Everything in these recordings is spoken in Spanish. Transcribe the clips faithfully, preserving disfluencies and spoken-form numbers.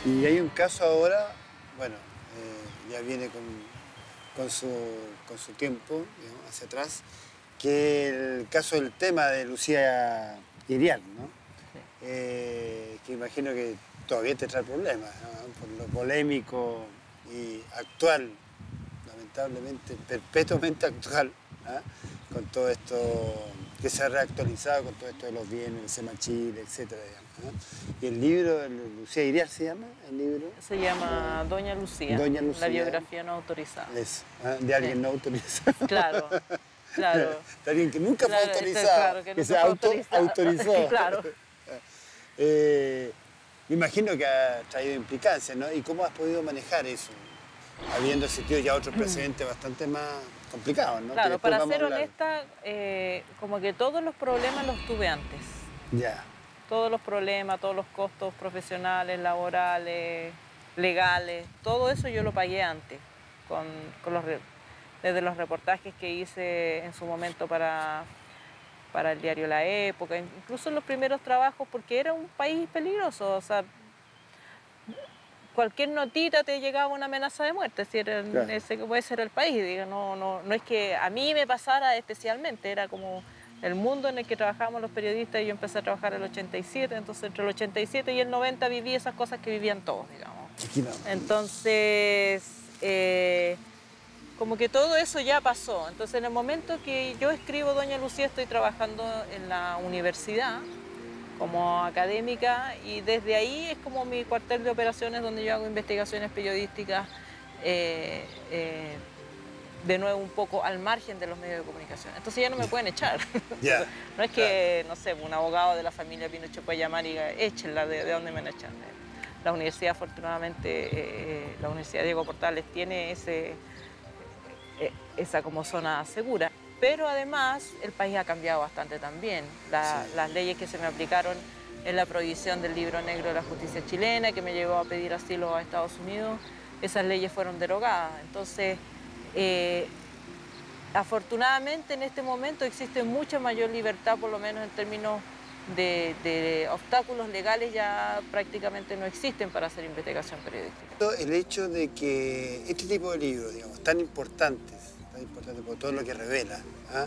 Y hay un caso ahora, bueno, eh, ya viene con, con, su, con su tiempo, digamos, hacia atrás, que el caso del tema de Lucía Iriar, ¿no? Sí. Eh, que imagino que todavía te trae problemas, ¿no? Por lo polémico y actual, lamentablemente, perpetuamente actual, ¿ah? Con todo esto que se ha reactualizado, con todo esto de los bienes, el SEMA Chile, etcétera, digamos, ¿no? Y el libro, el Lucía Iriar se llama, el libro. Se llama Doña Lucía, Doña la Lucía. biografía no autorizada. Es, ¿ah? De alguien Sí. no autorizado. Claro, claro. De alguien que nunca Claro, fue este, autorizado, claro, que que nunca se fue auto autorizado. autorizó. Claro. eh, me imagino que ha traído implicancias, ¿no? ¿Y cómo has podido manejar eso? Habiendo existido ya otros precedentes bastante más complicados, ¿no? Que Claro, después para vamos a ser hablar. honesta, eh, como que todos los problemas los tuve antes. Ya. Todos los problemas, todos los costos profesionales, laborales, legales, todo eso yo lo pagué antes, con, con los, desde los reportajes que hice en su momento para, para el diario La Época, incluso en los primeros trabajos, porque era un país peligroso, o sea, cualquier notita te llegaba una amenaza de muerte, si era, Claro. ese puede ser el país, digo, no, no, no es que a mí me pasara especialmente, era como el mundo en el que trabajábamos los periodistas. Y yo empecé a trabajar en el ochenta y siete, entonces entre el ochenta y siete y el noventa viví esas cosas que vivían todos, digamos. Entonces, eh, como que todo eso ya pasó. Entonces, en el momento que yo escribo Doña Lucía, estoy trabajando en la universidad como académica, y desde ahí es como mi cuartel de operaciones donde yo hago investigaciones periodísticas, eh, eh, de nuevo un poco al margen de los medios de comunicación. Entonces ya no me pueden echar. Ya. No es que, no sé, un abogado de la familia Pinochet puede llamar y diga, échenla, ¿de, de dónde me la echan? La universidad, afortunadamente, eh, la Universidad Diego Portales tiene ese, eh, esa como zona segura. Pero además el país ha cambiado bastante también. La, Sí. Las leyes que se me aplicaron en la prohibición del libro negro de la justicia chilena, que me llevó a pedir asilo a Estados Unidos, esas leyes fueron derogadas. Entonces, eh, afortunadamente en este momento existe mucha mayor libertad, por lo menos en términos de, de obstáculos legales ya prácticamente no existen para hacer investigación periodística. El hecho de que este tipo de libros, digamos, tan importantes, tan importantes por todo lo que revela, ¿ah?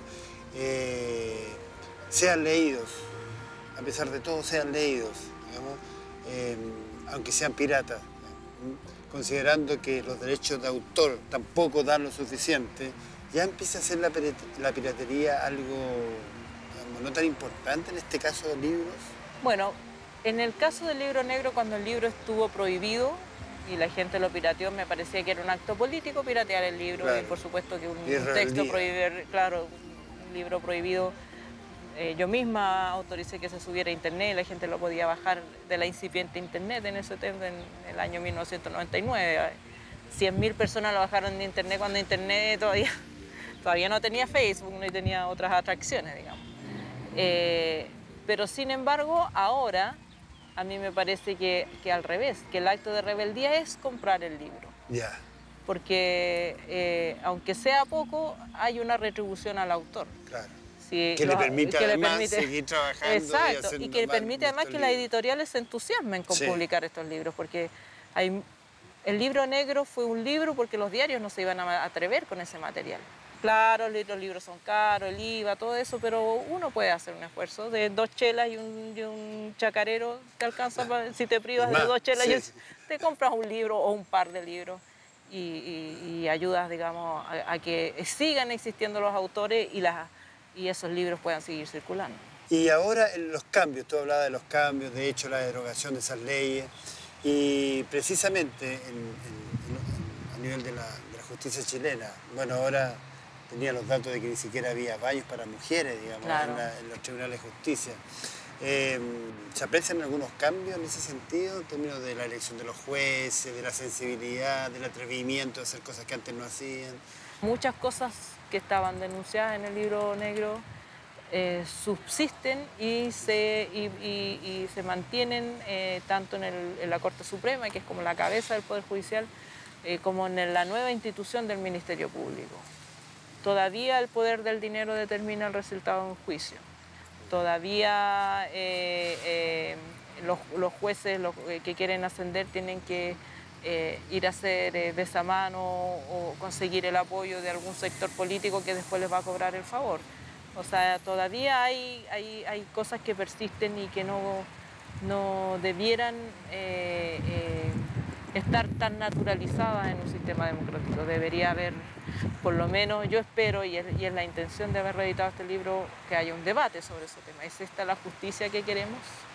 eh, sean leídos, a pesar de todo sean leídos, digamos, eh, aunque sean piratas, digamos, considerando que los derechos de autor tampoco dan lo suficiente, ya empieza a ser la, la piratería algo, digamos, no tan importante en este caso de libros. Bueno, en el caso del libro negro, cuando el libro estuvo prohibido y la gente lo pirateó, me parecía que era un acto político piratear el libro, Claro. y por supuesto que un, Y un texto rebeldía. prohibido, claro, un libro prohibido. Eh, yo misma autoricé que se subiera a internet, la gente lo podía bajar de la incipiente internet en ese tiempo, en el año mil novecientos noventa y nueve. cien mil personas lo bajaron de internet cuando internet todavía, todavía no tenía Facebook, no tenía otras atracciones, digamos. Eh, pero sin embargo, ahora a mí me parece que, que al revés, que el acto de rebeldía es comprar el libro. Ya. Yeah. Porque eh, aunque sea poco, hay una retribución al autor. Claro. Sí, que, los, le permite que además le permite seguir trabajando. Exacto, y, y que permite además que libros. las editoriales se entusiasmen con sí. publicar estos libros, porque hay, el libro negro fue un libro porque los diarios no se iban a atrever con ese material. Claro, los libros son caros, el I V A, todo eso, pero uno puede hacer un esfuerzo. De dos chelas y un, y un chacarero te alcanza, para, si te privas más, de dos chelas, sí. y te compras un libro o un par de libros. Y, y, y ayudas, digamos, a, a que sigan existiendo los autores y, las, y esos libros puedan seguir circulando. Y ahora los cambios, tú hablabas de los cambios, de hecho la derogación de esas leyes, y precisamente en, en, en, a nivel de la, de la justicia chilena, bueno, ahora tenía los datos de que ni siquiera había baños para mujeres, digamos, claro. en, la, en los tribunales de justicia. Eh, ¿Se aprecian algunos cambios en ese sentido, en términos de la elección de los jueces, de la sensibilidad, del atrevimiento de hacer cosas que antes no hacían? Muchas cosas que estaban denunciadas en el libro negro eh, subsisten y se, y, y, y se mantienen eh, tanto en, el, en la Corte Suprema, que es como la cabeza del Poder Judicial, eh, como en la nueva institución del Ministerio Público. Todavía el poder del dinero determina el resultado de un juicio. Todavía eh, eh, los, los jueces los, eh, que quieren ascender tienen que eh, ir a hacer eh, besamano o conseguir el apoyo de algún sector político que después les va a cobrar el favor. O sea, todavía hay, hay, hay cosas que persisten y que no, no debieran eh, eh, estar tan naturalizadas en un sistema democrático. Debería haber, por lo menos yo espero, y es, y es la intención de haber reeditado este libro, que haya un debate sobre ese tema. ¿Es esta la justicia que queremos?